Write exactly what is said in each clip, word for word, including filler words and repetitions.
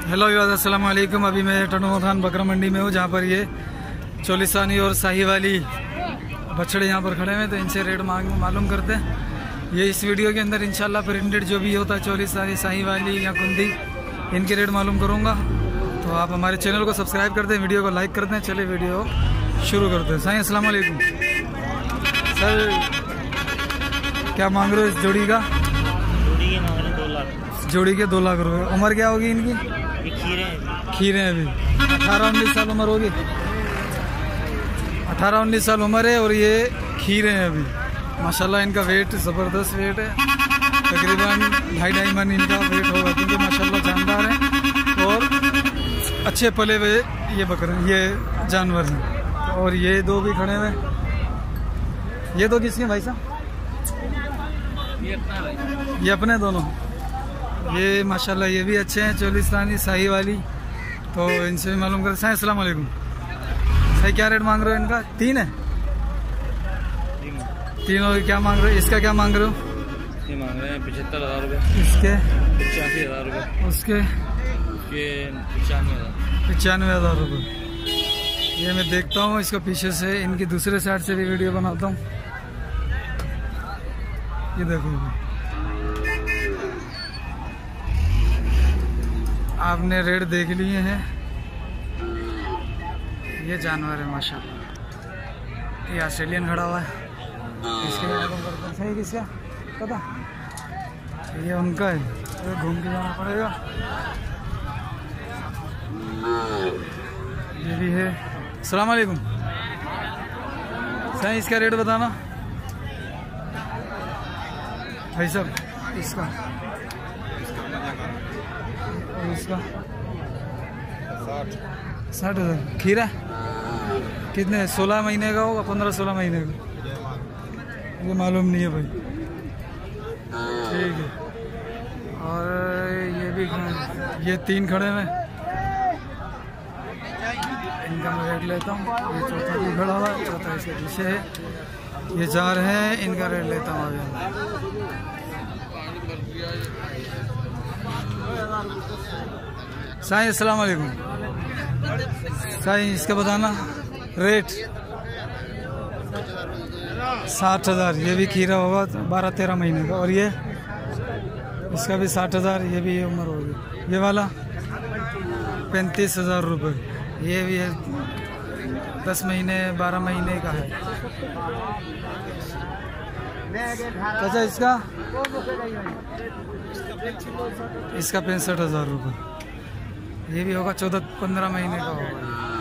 Hello viewers, अस्सलाम वालेकुम। अभी मैं टनोर खान बकरा मंडी में हूँ, जहाँ पर ये चोलिस्तानी और शाही वाली बछड़े यहाँ पर खड़े हैं, तो इनसे रेट मालूम करते हैं। ये इस वीडियो के अंदर इंशाल्लाह प्रिंटेड जो भी होता है चोलिस्तानी, शाही वाली या कुंदी, इनके रेट मालूम करूँगा। तो आप हमारे चैनल को सब्सक्राइब करते हैं, वीडियो को लाइक करते हैं। चलिए वीडियो शुरू करते हैं। साईं अस्सलाम वालेकुम। सर क्या मांग रहे हो इस जोड़ी का? जोड़ी के मांग रहे हैं दो लाख। जोड़ी के दो लाख रुपए। उम्र क्या होगी इनकी? खीरे हैं। खीरे हैं अभी। अठारह उन्नीस साल उम्र होगी। अठारह उन्नीस साल उम्र है और ये खीरे हैं अभी। माशाल्लाह इनका वेट ज़बरदस्त वेट है, तकरीबन ढाई ढाई मन इनका वेट होगा, क्योंकि माशाल्लाह जानदार हैं और अच्छे पले हुए ये बकरे ये जानवर हैं। और ये दो भी खड़े हुए। ये दो किसके भाई साहब? ये अपना भाई। ये अपने दोनों। ये माशाल्लाह ये भी अच्छे हैं, चोलिस्तानी शाही वाली। तो इनसे भी मालूम कर। साईं अस्सलाम वालेकुम। साईं क्या रेट मांग रहे हो इनका? तीन है। तीनों क्या मांग रहे हो? इसका क्या मांग रहे हो? ये मांग रहे हैं पचहत्तर हज़ार रुपये। इसके पचासी हज़ार रुपये। उसके उसके पचानवे हज़ार पचानवे हज़ार रुपये। ये मैं देखता हूँ इसको पीछे से, इनकी दूसरे साइड से भी वीडियो बनाता हूँ। ये देखो आपने रेट देख लिए हैं। ये जानवर है माशाल्लाह। ये ऑस्ट्रेलियन खड़ा हुआ है। इसके सही किसका पता? ये उनका है, तो घूम के जाना पड़ेगा। ये भी है। अस्सलाम वालेकुम। सही इसका रेट बताना भाई साहब। इसका इसका साठ हज़ार। खीरा कितने? सोलह महीने का होगा, पंद्रह सोलह महीने का। ये मालूम नहीं है भाई। ठीक है। और ये भी ये तीन खड़े हैं, इनका मैं रेट लेता हूँ। ये चौथा भी खड़ा हुआ है, चौथा इसके पीछे है। ये चार हैं, इनका रेट लेता हूँ अभी। साईं अस्सलाम वालेकुम। साईं इसका बताना रेट। साठ हज़ार। ये भी खीरा होगा, बारह तेरह महीने का। और ये इसका भी साठ हज़ार। ये भी ये उम्र होगी। ये वाला पैंतीस हज़ार रुपये। ये भी है, दस महीने बारह महीने का है। अच्छा इसका इसका पैंसठ हज़ार रुपये। ये भी होगा चौदह पंद्रह महीने का होगा।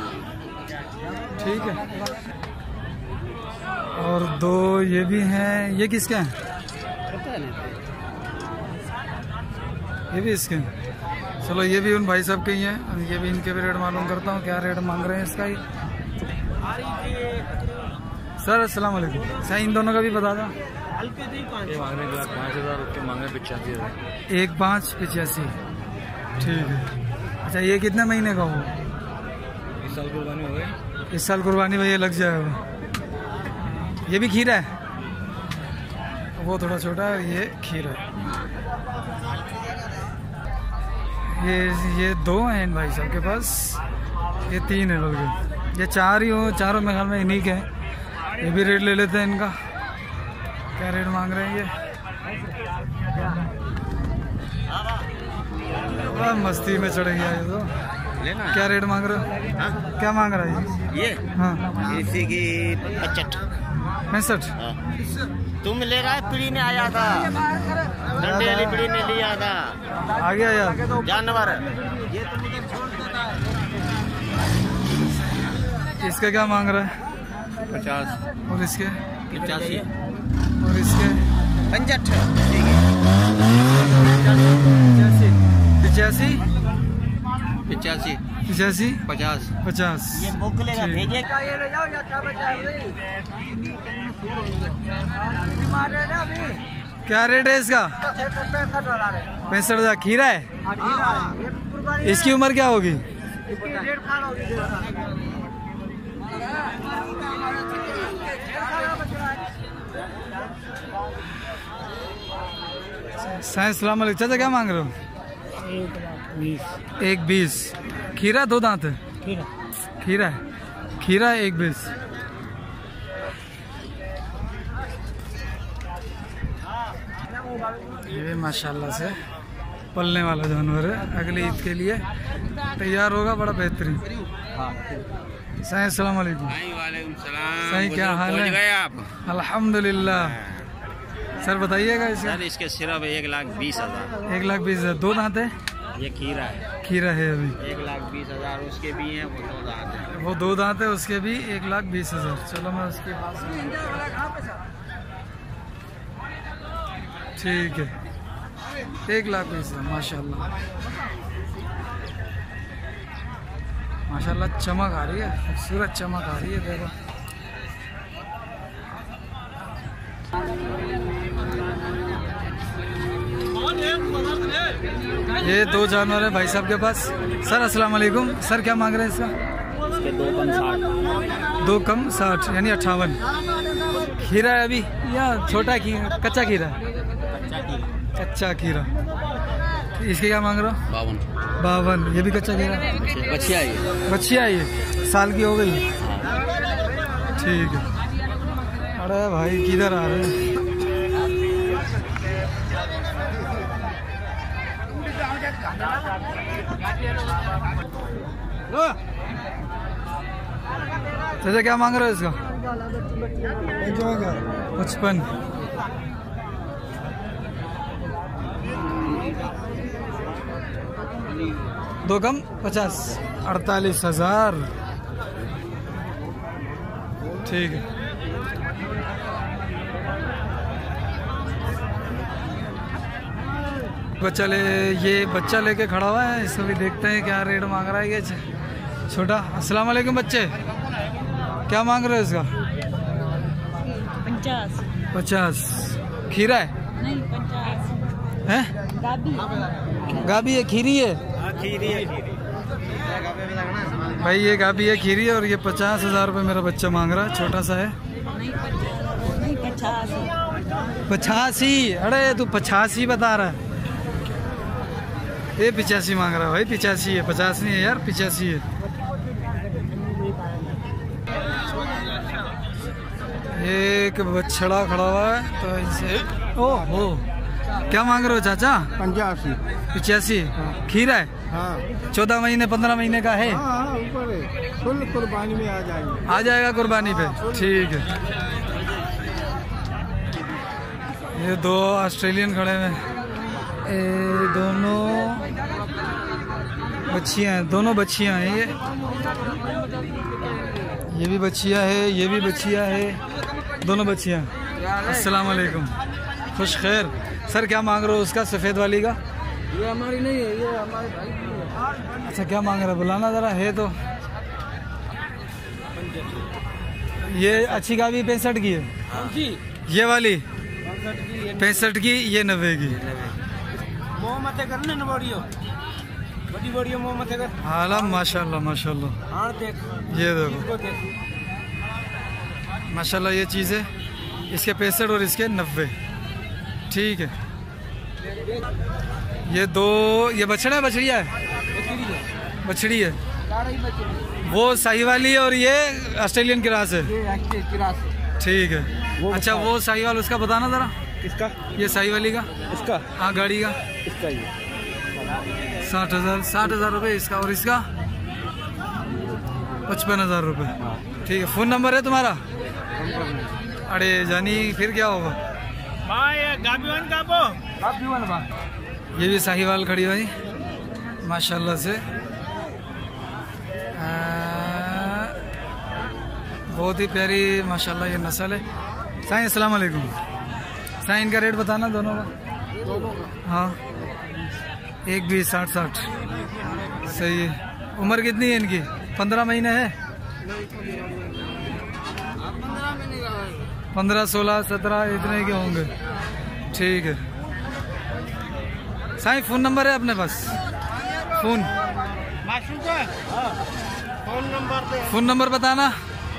ठीक है। और दो ये भी हैं। ये किसके हैं? ये भी इसके हैं। चलो ये भी उन भाई साहब के ही हैं। ये भी इनके भी रेट मालूम करता हूँ, क्या रेट मांग रहे हैं इसका ही। सर अस्सलाम वालेकुम। सर इन दोनों का भी बता दो। ये मांग रहे हैं पाँच हज़ार, उसके मांग रहे हैं पचासी हज़ार। एक पाँच पचासी। ठीक है। अच्छा ये कितने महीने का हो? इस साल कुर्बानी हो गई। इस साल कुर्बानी भैया लग जाएगा। ये भी खीरा है, वो थोड़ा छोटा है, ये खीरा है। ये ये दो हैं इन भाई साहब के पास। ये तीन है बल्कि, ये चार ही हो, चारों में ख्याल में इन्हीं के हैं। ये भी रेट ले लेते हैं इनका। क्या रेट मांग रहे हैं ये? बड़ा मस्ती में चढ़ गया ये तो। लेना क्या रेट मांग रहे हो? हाँ? क्या मांग रहा है ये? हाँ इसी की पचहत्तर पैंसठ। तुम ले रहा है, पीढ़ी ने आया था, डंडे वाली पीढ़ी ने लिया था। आ गया यार जानवर। इसका क्या मांग रहा है? पचास। और इसके? पचासी। और इसके? पंचहत्तर। पिचासी पचासी पिचासी पचास पचास। ये मोकलेगा, भेजे क्या रेट है इसका? पैंसठ हज़ार। खीरा है। इसकी उम्र क्या होगी? साईं अस्सलाम वालेकुम। चाचा क्या मांग रहे हो? बीस। एक बीस। खीरा दो दांत है, खीरा खीरा है, खीरा एक बीस। ये भी माशाल्लाह से पलने वाला जानवर है, अगली ईद के लिए तैयार होगा, बड़ा बेहतरीन। साईं अस्सलाम वालेकुम। साईं क्या हाल है? गए आप? अल्हम्दुलिल्लाह। सर बताइएगा इसका। सर इसके सिर्फ एक लाख बीस हजार। एक लाख बीस हजार। दो दांत है? ये खीरा है, खीरा है अभी। एक लाख बीस हजार। उसके भी हैं, वो दो दांत है। वो दो दांत है, उसके भी एक लाख बीस हजार। चलो मैं उसके पास, ठीक है, एक लाख बीस हजार। माशाल्लाह माशाल्लाह चमक आ रही है, खूबसूरत चमक आ रही है। देखो ये दो जानवर है भाई साहब के पास। सर अस्सलाम वालेकुम। सर क्या मांग रहे हैं इसका? इसके दो कम साठ। दो कम साठ यानी अट्ठावन। खीरा है अभी या छोटा खीरा, कच्चा खीरा? कच्चा खीरा। इसके क्या मांग रहे हो? बावन। बावन। ये भी कच्चा खीरा? बच्चिया है। बच्चिया है, ये साल की हो गई। ठीक है। अरे भाई किधर आ रहे हैं? चाचा क्या मांग रहे हो इसका? पचपन। दो कम पचास, अड़तालीस हजार। ठीक है। बच्चा ले, ये बच्चा लेके खड़ा हुआ है, इसको भी देखते हैं क्या रेट मांग रहा है ये छोटा। अस्सलाम वालेकुम। बच्चे क्या मांग रहे हो इसका? पचास। पचास। खीरा है? नहीं, पचास है? गाबी गाबी है, खीरी है? खीरी है। भाई ये गाबी है, खीरी है, और ये पचास हजार रुपये मेरा बच्चा मांग रहा है, छोटा सा है। नहीं, पचास नहीं, पचास। पचासी? अरे तू पचासी बता रहा है, ये पिचासी मांग रहा है भाई। पिचासी है, पचास नहीं है यार, पिचासी है। एक बछड़ा खड़ा हुआ है तो इसे, ओ हो, क्या मांग रहे हो चाचा? पंचासी। पिचासी। खीरा है? हाँ। चौदह महीने पंद्रह महीने का है? हाँ, ऊपर है। फुल कुर्बानी में आ जाएगा। आ जाएगा कुर्बानी पे। ठीक है। ये दो ऑस्ट्रेलियन खड़े हुए हैं, दोनों बच्चियां हैं, दोनों बच्चियां हैं। ये ये भी बच्चियां है, ये भी बच्चियां है, दोनों बच्चियां। अस्सलाम वालेकुम। खुश खैर। सर क्या मांग रहे हो उसका, सफ़ेद वाली का? ये हमारी नहीं है, ये हमारे भाई की है। अच्छा क्या मांग रहा है, बुलाना ज़रा है तो। ये अच्छी का भी पैंसठ की है? जी। ये वाली पैंसठ की, ये नब्बे की। मोहम्मद करने न बड़ियो बड़ी बड़ी मोहम्मद कर। हाला माशाल्लाह माशाल्लाह। हाँ देख, ये देखो देख माशाल्लाह, ये चीज़ है। इसके पैंसठ और इसके नब्बे। ठीक है। ये दो, ये बछड़ा है, बछड़िया है? बछड़ी है। वो साहिवाली है और ये ऑस्ट्रेलियन क्रास है। ठीक है। अच्छा वो साहिवाल उसका बताना ज़रा। किसका? ये साहिवाली का? इसका? हाँ गाड़ी का। इसका ये साठ हजार साठ हजार रुपये इसका, और इसका पचपन हजार रुपये। ठीक है। फ़ोन नंबर है तुम्हारा? अरे जानी फिर क्या होगा। ये भी साहिवाल खड़ी भाई माशाल्लाह से, आ, बहुत ही प्यारी माशाल्लाह ये नस्ल है। साईं अस्सलाम वालेकुम। साईं इनका रेट बताना दोनों का। हाँ एक भी साठ साठ। सही है। उम्र कितनी है इनकी? पंद्रह महीने है? पंद्रह सोलह सत्रह इतने के होंगे। ठीक है। साईं फ़ोन नंबर है अपने पास? फ़ोन फोन नंबर पे फ़ोन नंबर बताना।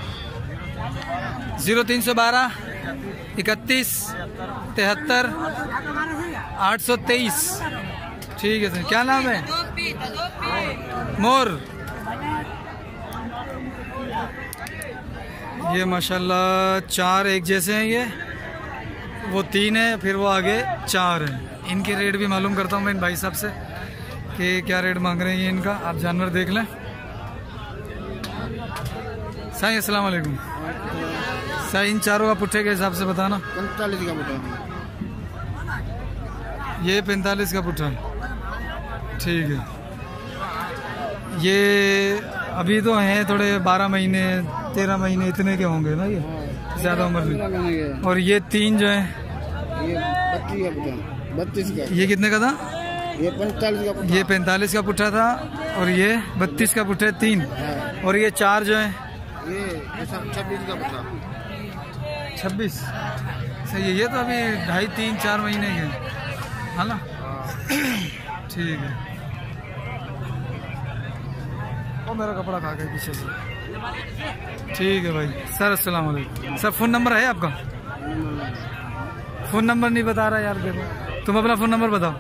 जीरो तीन सौ बारह इकतीस तिहत्तर आठ सौ तेईस। ठीक है सर। क्या नाम है? मोर ये माशाल्लाह चार एक जैसे हैं, ये वो तीन है, फिर वो आगे चार है। इनके रेट भी मालूम करता हूँ मैं इन भाई साहब से कि क्या रेट मांग रहे हैं ये इनका। आप जानवर देख लें। साईं अस्सलाम वालेकुम। साईं इन चारों का पुट्ठे के हिसाब से बताना। पैंतालीस का पुट्ठा, ये पैंतालीस का पुट्ठा है, ठीक है। ये अभी तो हैं थोड़े बारह महीने तेरह महीने इतने के होंगे ना, ये ज़्यादा उम्र में। और ये तीन जो है ये बत्तीस का, ये कितने का था? ये पैंतालीस का पुट्ठा। ये पैंतालीस का पुट्ठा था और ये बत्तीस का पुट्ठा है तीन। और ये चार जो है ये छब्बीस का पुट्ठा। छब्बीस सही है। ये तो अभी ढाई तीन चार महीने के है ना, ठीक है। और मेरा कपड़ा खा गया पीछे से, ठीक है भाई। सर अस्सलाम वालेकुम। सर फ़ोन नंबर है आपका? फ़ोन नंबर नहीं बता रहा यार, देखो तुम अपना फ़ोन नंबर बताओ।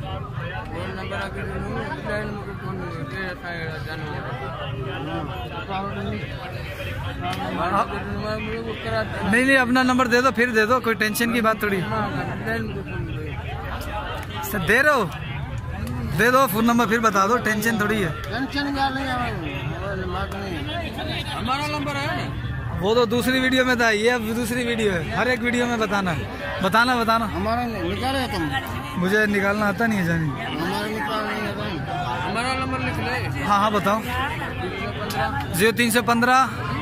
नहीं नहीं अपना नंबर दे दो, फिर दे दो, कोई टेंशन की बात थोड़ी। दे रहे हो, दे दो फ़ोन नंबर, फिर बता दो, टेंशन थोड़ी है। टेंशन हमारा नंबर है, वो तो दूसरी वीडियो में था, ये अब दूसरी वीडियो है। हर एक वीडियो में बताना है, बताना बताना। हमारा निकाले तुम? मुझे निकालना आता नहीं है जानी। हमारा निकाल नहीं आता। हमारा नंबर लिख ले। हाँ हाँ बताओ। जीरो तीन सौ पंद्रह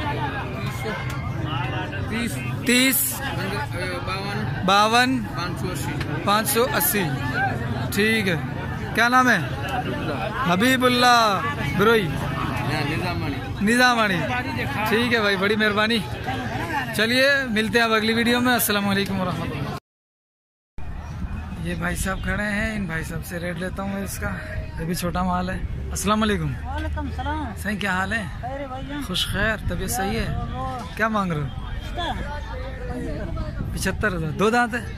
तीस तीस बावन बावन पाँच सौ अस्सी पाँच सौ अस्सी, ठीक है। क्या नाम है? हबीबुल्ला बिरोई निजामानी, ठीक है भाई, बड़ी मेहरबानी। चलिए मिलते हैं अब अगली वीडियो में। अस्सलाम वालेकुम वरहमतुल्लाह। ये भाई साहब खड़े हैं, इन भाई साहब से रेट लेता हूँ मैं इसका। ये भी छोटा माल है। अस्सलाम वालेकुम। वालेकुम सलाम। सही क्या हाल है? खैर भाईजान। खुश खैर, तबीयत सही है? क्या मांग रहे हो? पिछहत्तर हजार। दो दांत है?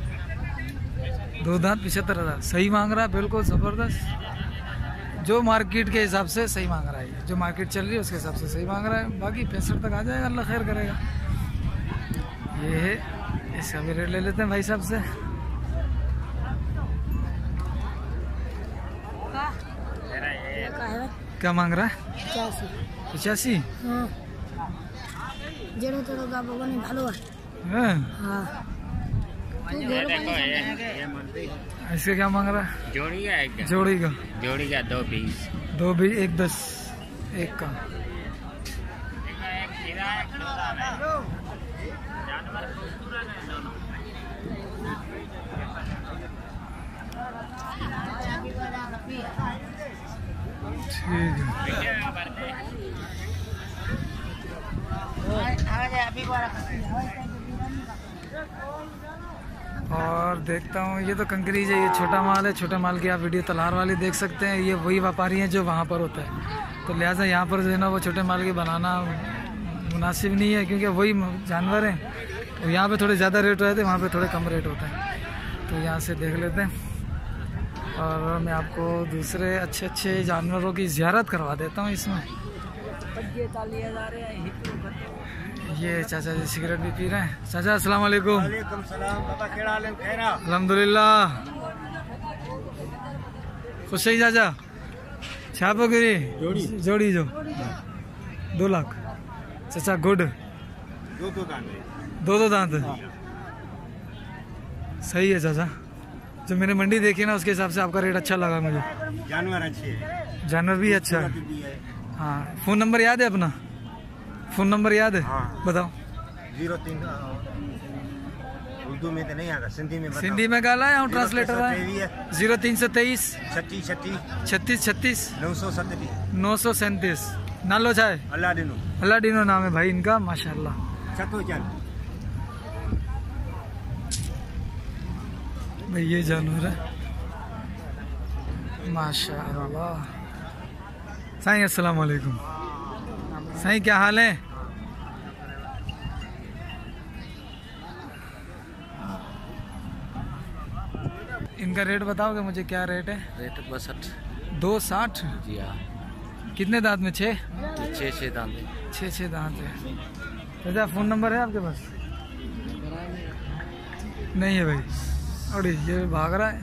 दो दांत पिछहत्तर हजार सही मांग रहा है, बिल्कुल ज़बरदस्त। जो मार्केट के हिसाब से सही मांग रहा है, जो मार्केट चल रही है उसके हिसाब से सही मांग रहा है। बाकी पैंसठ तक आ जाएगा, अल्लाह खैर करेगा। ये है, इसका भी रेट ले लेते हैं भाई साहब से। क्या मांग रहा है? पचासी। इसके क्या मांग रहा है? जोड़ी का एक जोड़ी का जोड़ी का दो बीस दो भी एक दस एक का। ठीक है। और देखता हूँ, ये तो कंकरीज है, ये छोटा माल है। छोटा माल की आप वीडियो तलार वाली देख सकते हैं। ये वही व्यापारी हैं जो वहाँ पर होता है, तो लिहाजा यहाँ पर जो है ना वो छोटे माल की बनाना मुनासिब नहीं है, क्योंकि वही जानवर हैं। और यहाँ पे थोड़े ज़्यादा रेट रहते हैं, वहाँ पे थोड़े कम रेट होते हैं। तो यहाँ से देख लेते हैं और मैं आपको दूसरे अच्छे अच्छे जानवरों की ज़ियारत करवा देता हूँ इसमें। ये चाचा जी सिगरेट भी पी रहे हैं। चाचा अस्सलाम वालेकुम। अल्हम्दुलिल्लाह, खुश है चाचा? छापो गिरी जोड़ी जोड़ी जो दो लाख चाचा गुड। दो दो दांत दो दो दांत सही है चाचा। जो मैंने मंडी देखी ना उसके हिसाब से आपका रेट अच्छा लगा मुझे। जानवर अच्छे है, जानवर भी अच्छा है। हाँ, फ़ोन नंबर याद है अपना? फ़ोन नंबर याद है? हाँ। बताओ। जीरो तीन उर्दू में तो नहीं आता, सिंधी में बताओ। सिंधी में गाला है, ट्रांसलेटर है। जीरो तीन सौ तेईस छत्तीस छत्तीस छत्तीस छत्तीस नौ सौ सत्तीस नौ सौ सैंतीस। नालो छा है? अल्लाह दिनो अल्लाह डिनो नाम है भाई इनका, माशाल्लाह। छतो चल भाई ये जानवर है माशाल्लाह। साईं अस्सलाम वालेकुम। साईं क्या हाल है? इनका रेट बताओगे मुझे, क्या रेट है? रेट बासठ दो साठ। जी हाँ, कितने दांत में? छः छः छः दांत है। छः छः दांत है। चाचा फ़ोन नंबर है आपके पास? नहीं है भाई। और ये भाग रहा है।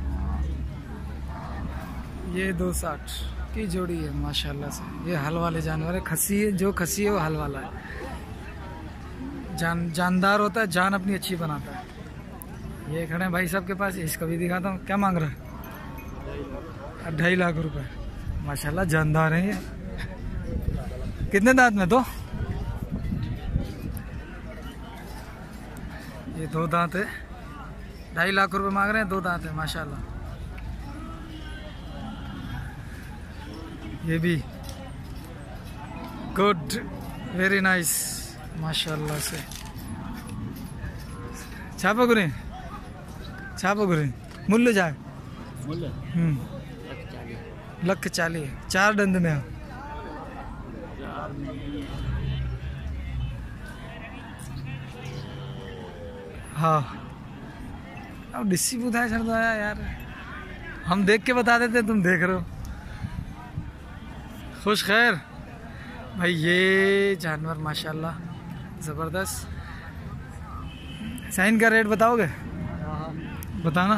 ये दो साठ की जोड़ी है माशाल्लाह से। ये हल वाले जानवर है। खस्सी है, जो खस्सी है वो हल वाला है। जान जानदार होता है, जान अपनी अच्छी बनाता है। ये खड़े हैं भाई साहब के पास। इसको भी दिखाता हूँ। क्या मांग रहा है? ढाई लाख रुपए। माशाल्लाह जानदार है ये। कितने दांत में? दो। ये दो दांत है। ढाई लाख रुपए मांग रहे हैं। दो दांत है माशाल्लाह। ये भी गुड, वेरी नाइस माशाल्लाह से। छापा गुरे छापा गुरे मूल्य जाए हम्म लख चालीस। चार दंद में है। हाँ अब डिस्सी पूछा है सर यार, हम देख के बता देते, तुम देख रहे हो। खुश खैर भाई। ये जानवर माशाल्लाह ज़बरदस्त। साइन का रेट बताओगे? बताना।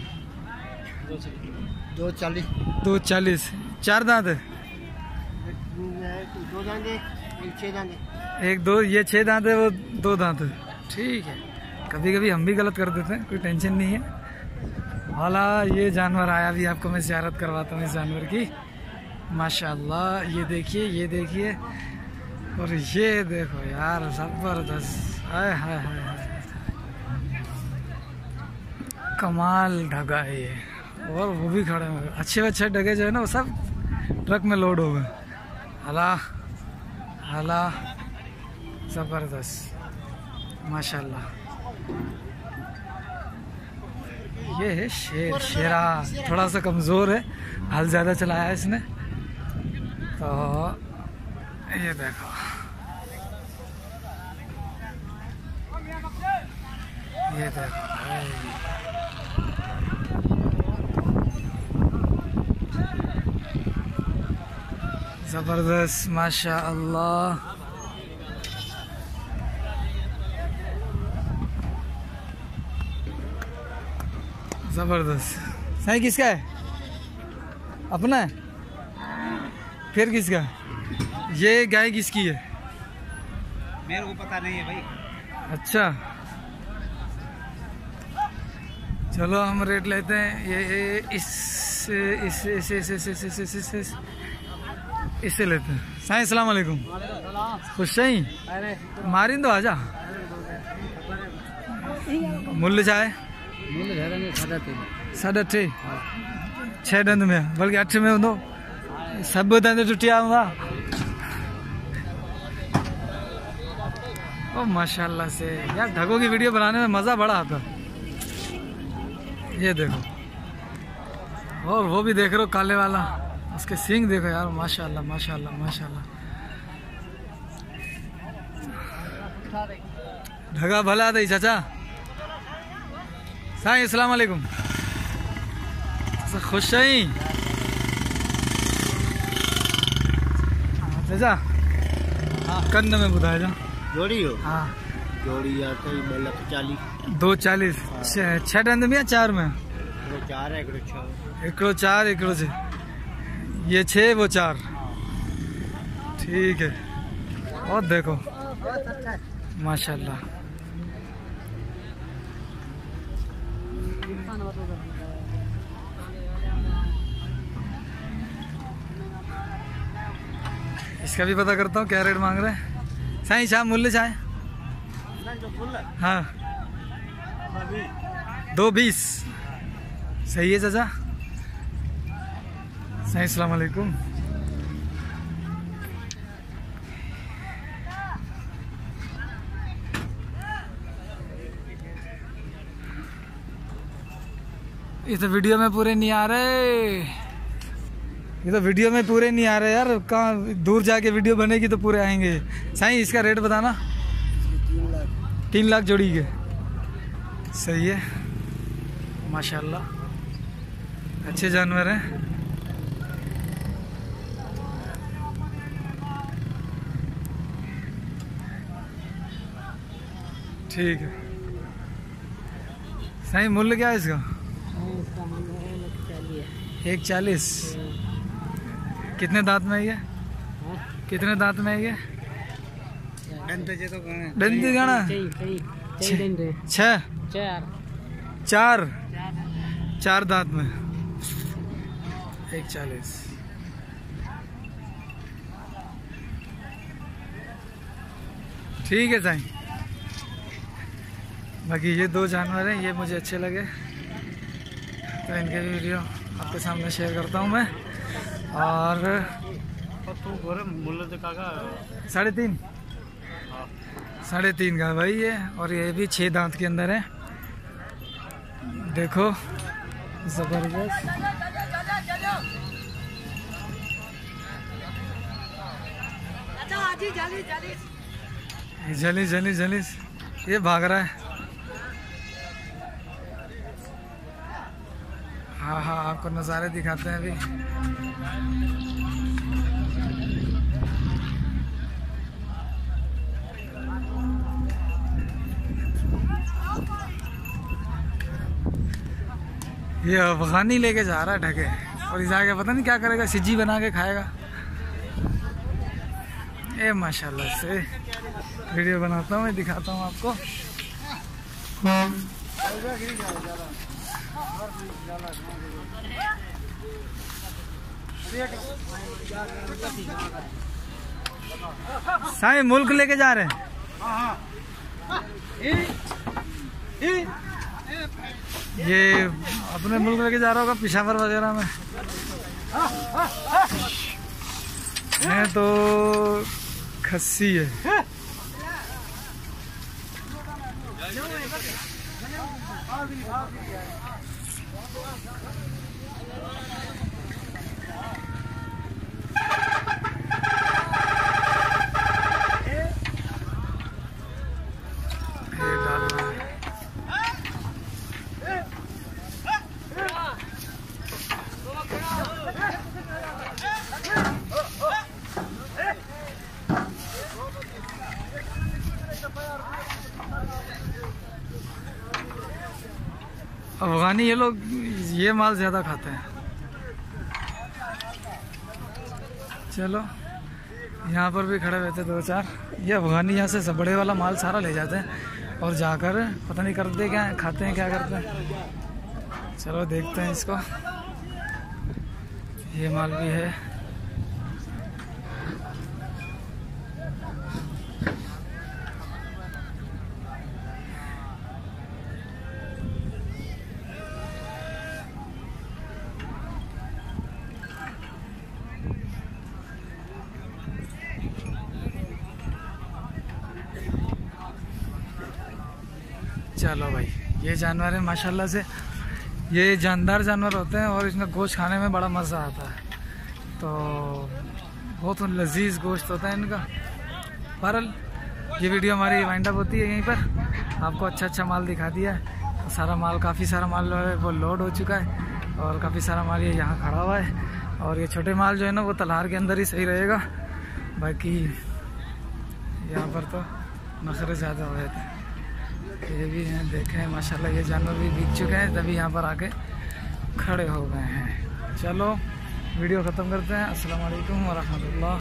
दो चालीस। दो चालीस। चार दांत है? दो दांत है, एक छः दांत है। एक दो, ये छः दांत है, वो दो दांत है। ठीक है, कभी कभी हम भी गलत कर देते हैं, कोई टेंशन नहीं है। वाला ये जानवर आया भी, आपको मैं ज़ियारत करवाता हूँ इस जानवर की। माशाल्लाह ये देखिए, ये देखिए, और ये देखो यार ज़बरदस्त। हाय हाय हाय हाय, कमाल ढगा है ये। और वो भी खड़े हुए अच्छे अच्छे ढगे जो है ना, वो सब ट्रक में लोड हो गए। हला हला ज़बरदस्त माशाल्लाह। ये है शेर। शेरा थोड़ा सा कमज़ोर है, हल ज़्यादा चलाया है इसने। तो ये देखो, ये देखो ज़बरदस्त माशा अल्लाह। ज़बरदस्त। सही किसका है? अपना है? फिर किसका? ये गाय किसकी है? मेरे को पता नहीं है भाई। अच्छा चलो हम रेट लेते हैं। ये इस इस इस इस इस इस इस इस इस इससे लेते हैं। साईं अस्सलाम वालेकुम। खुश सही मारिन तो आजा। मूल्य चाहे साढ़े अठे। छः दंद में बल्कि अठ में हूंदो। सब दंद टुटिया हूंदा। ओ माशाल्लाह से यार, ढगों की वीडियो बनाने में मज़ा बड़ा आता। ये देखो, और वो भी देख रहे हो काले वाला, उसके सींग देखो यार माशाल्लाह माशाल्लाह माशाल्लाह। ढगा भला दई चाचा। साईं अस्सलाम वालेकुम। खुश सही चाचा। हाँ कंद में बुधाए जा। जोड़ी हो? हाँ जोड़ी आता है दो लाख चालीस। दो चालीस। छः दंद में या चार में? चार है, एक छः। एक चार एक छः। ये छः वो चार। ठीक है। और देखो माशाल्लाह। इसका भी पता करता हूँ क्या रेट मांग रहे हैं। साईं शाह मूल्य चाहे? हाँ दो बीस। सही है चाचा। साईं अस्सलाम वालेकुम। ये तो वीडियो में पूरे नहीं आ रहे। ये तो वीडियो में पूरे नहीं आ रहे यार। कहाँ दूर जाके वीडियो बनेगी तो पूरे आएंगे। साईं इसका रेट बताना। तीन लाख जोड़ी के। सही है माशाल्लाह, अच्छे जानवर हैं। ठीक है। सही मूल्य क्या है इसका? एक चालीस। कितने दांत में है ये? कितने दांत में है ये? डंडी गाना छः चार चार दांत में एक चालीस। ठीक है साईं। बाकी ये दो जानवर हैं, ये मुझे अच्छे लगे तो इनके भी वीडियो आपके सामने शेयर करता हूँ मैं। और साढ़े तीन साढ़े तीन का भाई ये, और ये भी छः दांत के अंदर है। देखो जबरदस्त। जलीस जलीस जलीस ये भाग रहा है। हाँ हाँ आपको नज़ारे दिखाते हैं अभी। ये अफगानी लेके जा रहा है ढके, और इस आगे पता नहीं क्या करेगा, सिज्जी बना के खाएगा। ए माशाल्लाह से वीडियो बनाता हूँ मैं, दिखाता हूँ आपको। साईं मुल्क लेके जा रहे हैं। ये अपने मुल्क लेके जा रहा होगा, पिशावर वगैरह में है तो खस्सी है। अफगानी ये लोग ये माल ज़्यादा खाते हैं। चलो यहाँ पर भी खड़े हुए थे दो चार। ये अफगानी यहाँ से बड़े वाला माल सारा ले जाते हैं और जाकर पता नहीं करते क्या है, खाते हैं क्या करते हैं। चलो देखते हैं इसको। ये माल भी है। चलो भाई, ये जानवर है माशाल्लाह से, ये जानदार जानवर होते हैं और इसमें गोश्त खाने में बड़ा मज़ा आता है। तो बहुत लजीज गोश्त होता है इनका। बहरहाल ये वीडियो हमारी वाइंड अप होती है यहीं पर। आपको अच्छा अच्छा माल दिखा दिया है। तो सारा माल, काफ़ी सारा माल जो है वो लोड हो चुका है और काफ़ी सारा माल ये यहाँ खड़ा हुआ है। और ये छोटे माल जो है ना वो तलहार के अंदर ही सही रहेगा। बाकी यहाँ पर तो नखरे ज़्यादा हो जाते हैं। ये भी हैं, देखें माशाल्लाह ये जानवर भी बिक चुके हैं, तभी यहाँ पर आके खड़े हो गए हैं। चलो वीडियो ख़त्म करते हैं। अस्सलाम वालेकुम व रहमतुल्लाह।